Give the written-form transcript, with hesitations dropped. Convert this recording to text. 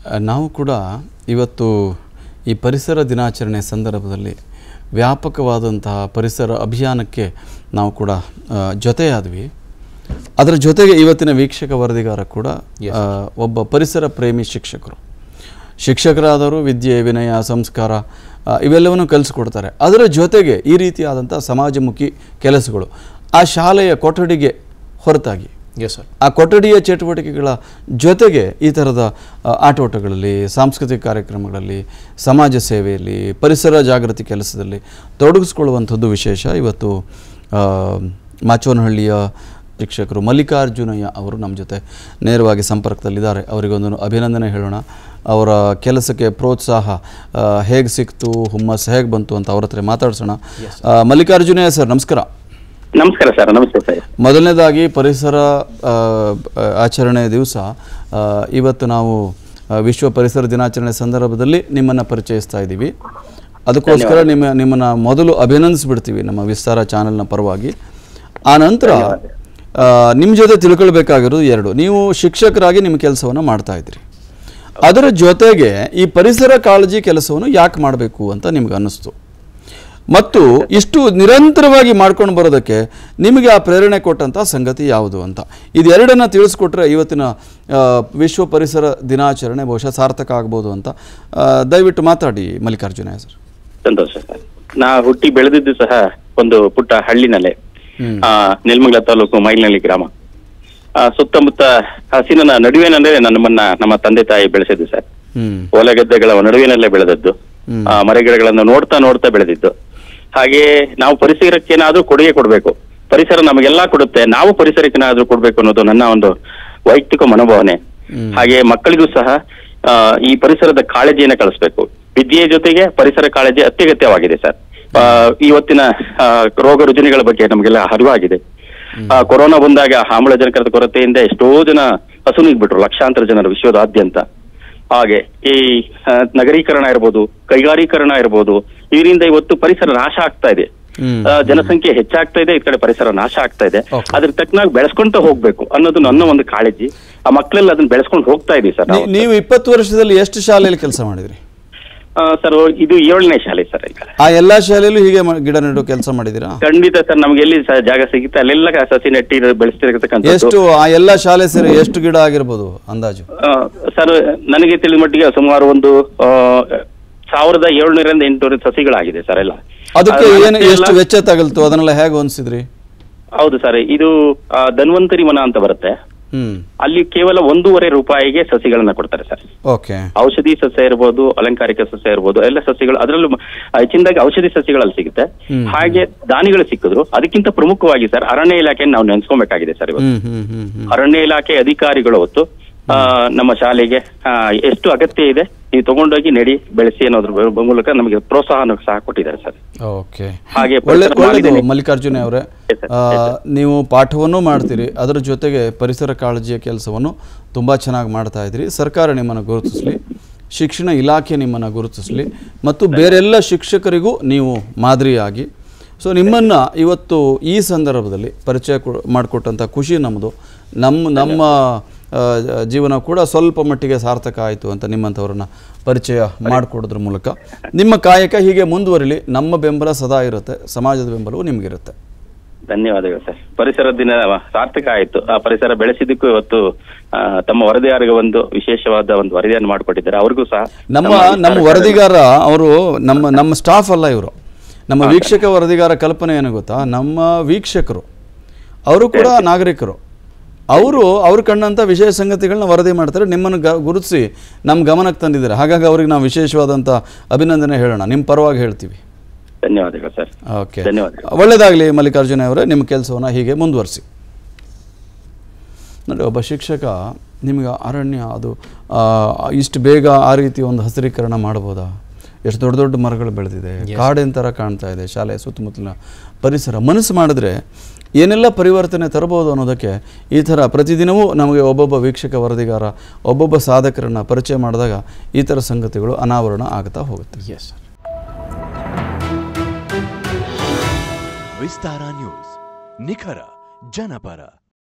ನಾವು ಕೂಡ ಇವತ್ತು ಈ ಪರಿಸರ ದಿನಾಚರಣೆ ಸಂದರ್ಭದಲ್ಲಿ ವ್ಯಾಪಕವಾದಂತಹ ಪರಿಸರ ಅಭಿಯಾನಕ್ಕೆ ನಾವು ಕೂಡ ಜೊತೆಯಾದ್ವಿ. ಅದರ ಜೊತೆಗೆ ಇವತ್ತಿನ ವೀಕ್ಷಕ ವರದಿಗಾರ ಕೂಡ ಒಬ್ಬ ಪರಿಸರ ಪ್ರೇಮಿ ಶಿಕ್ಷಕರಾದವರು ವಿದ್ಯೆ, ವಿನಯ, ಸಂಸ್ಕಾರ ಇವೆಲ್ಲವನ್ನು ಕಲಿಸ್ಕೊಡ್ತಾರೆ. ಅದರ ಜೊತೆಗೆ ಈ ರೀತಿಯಾದಂಥ ಸಮಾಜಮುಖಿ ಕೆಲಸಗಳು ಆ ಶಾಲೆಯ ಕೊಠಡಿಗೆ ಹೊರತಾಗಿ ಆ ಕೊಠಡಿಯ ಚಟುವಟಿಕೆಗಳ ಜೊತೆಗೆ ಈ ಥರದ ಆಟೋಟಗಳಲ್ಲಿ, ಸಾಂಸ್ಕೃತಿಕ ಕಾರ್ಯಕ್ರಮಗಳಲ್ಲಿ, ಸಮಾಜ ಸೇವೆಯಲ್ಲಿ, ಪರಿಸರ ಜಾಗೃತಿ ಕೆಲಸದಲ್ಲಿ ತೊಡಗಿಸ್ಕೊಳ್ಳುವಂಥದ್ದು ವಿಶೇಷ. ಇವತ್ತು ಮಾಚೋನಹಳ್ಳಿಯ ಶಿಕ್ಷಕರು ಮಲ್ಲಿಕಾರ್ಜುನಯ್ಯ ಅವರು ನಮ್ಮ ಜೊತೆ ನೇರವಾಗಿ ಸಂಪರ್ಕದಲ್ಲಿದ್ದಾರೆ. ಅವರಿಗೊಂದು ಅಭಿನಂದನೆ ಹೇಳೋಣ. ಅವರ ಕೆಲಸಕ್ಕೆ ಪ್ರೋತ್ಸಾಹ ಹೇಗೆ ಸಿಕ್ತು, ಹುಮ್ಮಸ್ ಹೇಗೆ ಬಂತು ಅಂತ ಅವ್ರ ಹತ್ರ ಮಾತಾಡ್ಸೋಣ. ಮಲ್ಲಿಕಾರ್ಜುನಯ್ಯ ಸರ್, ನಮಸ್ಕಾರ. ನಮಸ್ಕಾರ ಸರ್. ನಮಸ್ತೆ ಸರ್. ಮೊದಲನೇದಾಗಿ ಪರಿಸರ ಆಚರಣೆ ದಿವಸ ಇವತ್ತು ನಾವು ವಿಶ್ವ ಪರಿಸರ ದಿನಾಚರಣೆ ಸಂದರ್ಭದಲ್ಲಿ ನಿಮ್ಮನ್ನು ಪರಿಚಯಿಸ್ತಾ ಇದ್ದೀವಿ. ಅದಕ್ಕೋಸ್ಕರ ನಿಮ್ಮನ್ನು ಮೊದಲು ಅಭಿನಂದಿಸ್ಬಿಡ್ತೀವಿ ನಮ್ಮ ವಿಸ್ತಾರ ಚಾನೆಲ್ನ ಪರವಾಗಿ. ಆ ನಂತರ ನಿಮ್ಮ ಜೊತೆ ತಿಳ್ಕೊಳ್ಬೇಕಾಗಿರೋದು ಎರಡು. ನೀವು ಶಿಕ್ಷಕರಾಗಿ ನಿಮ್ಮ ಕೆಲಸವನ್ನು ಮಾಡ್ತಾ ಇದ್ರಿ, ಅದರ ಜೊತೆಗೆ ಈ ಪರಿಸರ ಕಾಳಜಿ ಕೆಲಸವನ್ನು ಯಾಕೆ ಮಾಡಬೇಕು ಅಂತ ನಿಮ್ಗೆ ಅನ್ನಿಸ್ತು, ಮತ್ತು ಇಷ್ಟು ನಿರಂತರವಾಗಿ ಮಾಡ್ಕೊಂಡು ಬರೋದಕ್ಕೆ ನಿಮಗೆ ಆ ಪ್ರೇರಣೆ ಕೊಟ್ಟಂಥ ಸಂಗತಿ ಯಾವುದು ಅಂತ ಇದೆರಡನ್ನು ತಿಳಿಸ್ಕೊಟ್ರೆ ಇವತ್ತಿನ ವಿಶ್ವ ಪರಿಸರ ದಿನಾಚರಣೆ ಬಹುಶಃ ಸಾರ್ಥಕ ಆಗ್ಬೋದು ಅಂತ. ದಯವಿಟ್ಟು ಮಾತಾಡಿ ಮಲ್ಲಿಕಾರ್ಜುನಯ್ಯ ಸರ್. ಸಂತೋಷ ಸರ್. ನಾ ಹುಟ್ಟಿ ಬೆಳೆದಿದ್ದು ಸಹ ಒಂದು ಪುಟ್ಟ ಹಳ್ಳಿನಲ್ಲೇ, ನೆಲಮಂಗಲ ತಾಲೂಕು ಮೈಲ್ನಳ್ಳಿ ಗ್ರಾಮ. ಸುತ್ತಮುತ್ತ ಹಸಿನ ನಡುವಿನಲ್ಲೇ ನಮ್ಮ ತಂದೆ ತಾಯಿ ಬೆಳೆಸಿದ್ದು ಸರ್. ಹೊಲ ಗದ್ದೆಗಳ ನಡುವಿನಲ್ಲೇ ಬೆಳೆದದ್ದು, ಮರಗಿಡಗಳನ್ನು ನೋಡ್ತಾ ಬೆಳೆದಿದ್ದು. ಹಾಗೆ ನಾವು ಪರಿಸರಕ್ಕೇನಾದ್ರೂ ಕೊಡುಗೆ ಕೊಡಬೇಕು, ಪರಿಸರ ನಮಗೆಲ್ಲಾ ಕೊಡುತ್ತೆ, ನಾವು ಪರಿಸರಕ್ಕೇನಾದ್ರೂ ಕೊಡ್ಬೇಕು ಅನ್ನೋದು ನನ್ನ ಒಂದು ವೈಯಕ್ತಿಕ ಮನೋಭಾವನೆ. ಹಾಗೆ ಮಕ್ಕಳಿಗೂ ಸಹ ಈ ಪರಿಸರದ ಕಾಳಜಿಯನ್ನು ಕಳಿಸ್ಬೇಕು. ವಿದ್ಯೆಯ ಜೊತೆಗೆ ಪರಿಸರ ಕಾಳಜಿ ಅತ್ಯಗತ್ಯವಾಗಿದೆ ಸರ್. ಇವತ್ತಿನ ರೋಗ ರುಜಿನಗಳ ಬಗ್ಗೆ ನಮಗೆಲ್ಲ ಅರಿವಾಗಿದೆ. ಕೊರೋನಾ ಬಂದಾಗ ಆಮ್ಲಜನಕದ ಕೊರತೆಯಿಂದ ಎಷ್ಟೋ ಜನ ಹಸುನಿಗ್ಬಿಟ್ರು, ಲಕ್ಷಾಂತರ ಜನರು ವಿಶ್ವದಾದ್ಯಂತ. ಹಾಗೆ ಈ ನಗರೀಕರಣ ಇರ್ಬೋದು, ಕೈಗಾರೀಕರಣ ಇರ್ಬೋದು, ಇದರಿಂದ ಇವತ್ತು ಪರಿಸರ ನಾಶ ಆಗ್ತಾ ಇದೆ. ಜನಸಂಖ್ಯೆ ಹೆಚ್ಚಾಗ್ತಾ ಇದೆ, ಈ ಕಡೆ ಪರಿಸರ ನಾಶ ಆಗ್ತಾ ಇದೆ. ಅದ್ರ ತಕ್ಕನಾಗಿ ಬೆಳೆಸ್ಕೊಂತ ಹೋಗ್ಬೇಕು ಅನ್ನೋದು ನನ್ನ ಒಂದು ಕಾಳಜಿ. ಆ ಮಕ್ಕಳೆಲ್ಲ ಅದನ್ನ ಬೆಳೆಸ್ಕೊಂಡು ಹೋಗ್ತಾ ಇದೀವಿ ಸರ್. ನೀವು 20 ವರ್ಷದಲ್ಲಿ ಎಷ್ಟು ಶಾಲೆಯಲ್ಲಿ ಕೆಲಸ ಮಾಡಿದ್ರಿ ಸರ್? ಇದು 7ನೇ ಶಾಲೆ ಸರ್. ಆ ಎಲ್ಲಾ ಶಾಲೆಯಲ್ಲೂ ಹೀಗೆ ಗಿಡ ನೆಡೋ ಕೆಲಸ ಮಾಡಿದಿರಾ? ಖಂಡಿತ ಸರ್. ನಮ್ಗೆ ಎಲ್ಲಿ ಜಾಗ ಸಿಗುತ್ತೆ ಅಲ್ಲೆಲ್ಲ ಸಸಿ ನೆಟ್ಟಿ ಬೆಳೆಸ್ತಿರತಕ್ಕಂಥ. ಎಷ್ಟು ಆ ಎಲ್ಲಾ ಶಾಲೆ ಸೇರಿ ಎಷ್ಟು ಗಿಡ ಆಗಿರ್ಬೋದು ಅಂದಾಜು? ಸರ್, ನನಗೆ ತಿಳಿದ ಮಟ್ಟಿಗೆ ಸುಮಾರು ಒಂದು 1700 ರಿಂದ 800 ಸಸಿಗಳಾಗಿದೆ ಸರ್ ಎಲ್ಲ. ಅದಕ್ಕೆ ಏನು ಎಷ್ಟು ವೆಚ್ಚ ತಗಲ್ತು, ಅದನ್ನೆಲ್ಲ ಹೇಗೆ ಹೊಂದಿಸಿದ್ರಿ? ಹೌದು ಸರ್, ಇದು ಧನ್ವಂತರಿ ವನ ಅಂತ ಬರುತ್ತೆ. ಅಲ್ಲಿ ಕೇವಲ 1.5 ರೂಪಾಯಿಗೆ ಸಸಿಗಳನ್ನ ಕೊಡ್ತಾರೆ ಸರ್. ಔಷಧಿ ಸಸ್ಯ ಇರ್ಬೋದು, ಅಲಂಕಾರಿಕ ಸಸ್ಯ ಇರ್ಬೋದು, ಎಲ್ಲ ಸಸ್ಯಗಳು ಅದರಲ್ಲೂ ಹೆಚ್ಚಿನದಾಗಿ ಔಷಧಿ ಸಸ್ಯಗಳಲ್ಲಿ ಸಿಗುತ್ತೆ. ಹಾಗೆ ದಾನಿಗಳು ಸಿಕ್ಕಿದ್ರು. ಅದಕ್ಕಿಂತ ಪ್ರಮುಖವಾಗಿ ಸರ್ ಅರಣ್ಯ ಇಲಾಖೆಯನ್ನು ನಾವು ನೆನೆಸ್ಕೊಬೇಕಾಗಿದೆ ಸರ್. ಇವತ್ತು ಅರಣ್ಯ ಇಲಾಖೆ ಅಧಿಕಾರಿಗಳು ಹೊತ್ತು ನಮ್ಮ ಶಾಲೆಗೆ ಎಷ್ಟು ಅಗತ್ಯ ಇದೆ ನೀವು ತಗೊಂಡೋಗಿ ನೆಡಿ ಬೆಳೆಸಿ ಅನ್ನೋದ್ರ ಮೂಲಕ ನಮಗೆ ಪ್ರೋತ್ಸಾಹ ಸಹ ಕೊಟ್ಟಿದ್ದಾರೆ ಸರ್. ಹಾಗೆ ಮಲ್ಲಿಕಾರ್ಜುನ ಅವರೇ, ನೀವು ಪಾಠವನ್ನು ಮಾಡ್ತೀರಿ, ಅದರ ಜೊತೆಗೆ ಪರಿಸರ ಕಾಳಜಿಯ ಕೆಲಸವನ್ನು ತುಂಬಾ ಚೆನ್ನಾಗಿ ಮಾಡ್ತಾ ಇದ್ರಿ. ಸರ್ಕಾರ ನಿಮ್ಮನ್ನು ಗುರುತಿಸಲಿ, ಶಿಕ್ಷಣ ಇಲಾಖೆ ನಿಮ್ಮನ್ನು ಗುರುತಿಸಲಿ, ಮತ್ತು ಬೇರೆಲ್ಲ ಶಿಕ್ಷಕರಿಗೂ ನೀವು ಮಾದರಿಯಾಗಿ. ಸೊ ನಿಮ್ಮನ್ನು ಇವತ್ತು ಈ ಸಂದರ್ಭದಲ್ಲಿ ಪರಿಚಯ ಮಾಡಿಕೊಟ್ಟಂಥ ಖುಷಿ ನಮ್ಮದು. ನಮ್ಮ ಜೀವನ ಕೂಡ ಸ್ವಲ್ಪ ಮಟ್ಟಿಗೆ ಸಾರ್ಥಕ ಆಯಿತು ಅಂತ ನಿಮ್ಮಂಥವ್ರನ್ನ ಪರಿಚಯ ಮಾಡಿಕೊಡೋದ್ರ ಮೂಲಕ. ನಿಮ್ಮ ಕಾಯಕ ಹೀಗೆ ಮುಂದುವರಿಲಿ. ನಮ್ಮ ಬೆಂಬಲ ಸದಾ ಇರುತ್ತೆ, ಸಮಾಜದ ಬೆಂಬಲವು ನಿಮಗಿರುತ್ತೆ. ಧನ್ಯವಾದಗಳು ಸರ್. ಪರಿಸರ ದಿನ ಸಾರ್ಥಕ ಆಯಿತು. ಆ ಪರಿಸರ ಬೆಳೆಸಿದ್ದಕ್ಕೂ ಇವತ್ತು ತಮ್ಮ ವರದಿಗಾರರಿಗೆ ಒಂದು ವಿಶೇಷವಾದ ಒಂದು ವರದಿಯನ್ನು ಮಾಡಿಕೊಟ್ಟಿದ್ದಾರೆ. ಅವ್ರಿಗೂ ಸಹ ನಮ್ಮ ವರದಿಗಾರ ಅವರು ನಮ್ಮ ಸ್ಟಾಫ್ ಅಲ್ಲ, ಇವರು ನಮ್ಮ ವೀಕ್ಷಕ ವರದಿಗಾರ. ಕಲ್ಪನೆ ಏನು ಗೊತ್ತಾ, ನಮ್ಮ ವೀಕ್ಷಕರು ಅವರು ಕೂಡ ನಾಗರಿಕರು. ಅವ್ರ ಕಂಡಂಥ ವಿಶೇಷ ಸಂಗತಿಗಳನ್ನ ವರದಿ ಮಾಡ್ತಾರೆ, ನಿಮ್ಮನ್ನು ಗುರುತಿಸಿ ನಮ್ಮ ಗಮನಕ್ಕೆ ತಂದಿದ್ದಾರೆ. ಹಾಗಾಗಿ ಅವ್ರಿಗೆ ನಾವು ವಿಶೇಷವಾದಂಥ ಅಭಿನಂದನೆ ಹೇಳೋಣ, ನಿಮ್ಮ ಪರವಾಗಿ ಹೇಳ್ತೀವಿ. ಧನ್ಯವಾದಗಳು ಸರ್. ಓಕೆ, ಒಳ್ಳೆಯದಾಗಲಿ ಮಲ್ಲಿಕಾರ್ಜುನ ಅವರೇ, ನಿಮ್ಮ ಕೆಲಸವನ್ನು ಹೀಗೆ ಮುಂದುವರಿಸಿ. ನೋಡಿ, ಒಬ್ಬ ಶಿಕ್ಷಕ ನಿಮಗೆ ಅರಣ್ಯ ಅದು ಇಷ್ಟು ಬೇಗ ಆ ರೀತಿ ಒಂದು ಹಸಿರೀಕರಣ ಮಾಡ್ಬೋದಾ? ಎಷ್ಟು ದೊಡ್ಡ ದೊಡ್ಡ ಮರಗಳು ಬೆಳೆದಿದೆ, ಕಾಡಿನ ಥರ ಕಾಣ್ತಾ ಇದೆ ಶಾಲೆಯ ಸುತ್ತಮುತ್ತಲಿನ ಪರಿಸರ. ಮನಸ್ಸು ಮಾಡಿದ್ರೆ ಏನೆಲ್ಲ ಪರಿವರ್ತನೆ ತರಬಹುದು ಅನ್ನೋದಕ್ಕೆ ಈ ಥರ ಪ್ರತಿದಿನವೂ ನಮಗೆ ಒಬ್ಬೊಬ್ಬ ವೀಕ್ಷಕ ವರದಿಗಾರ, ಒಬ್ಬೊಬ್ಬ ಸಾಧಕರನ್ನು ಪರಿಚಯ ಮಾಡಿದಾಗ ಈ ಥರ ಸಂಗತಿಗಳು ಅನಾವರಣ ಆಗ್ತಾ ಹೋಗುತ್ತೆ. Yes sir. ವಿಸ್ತಾರ ನ್ಯೂಸ್, ನಿಖರ ಜನಪರ.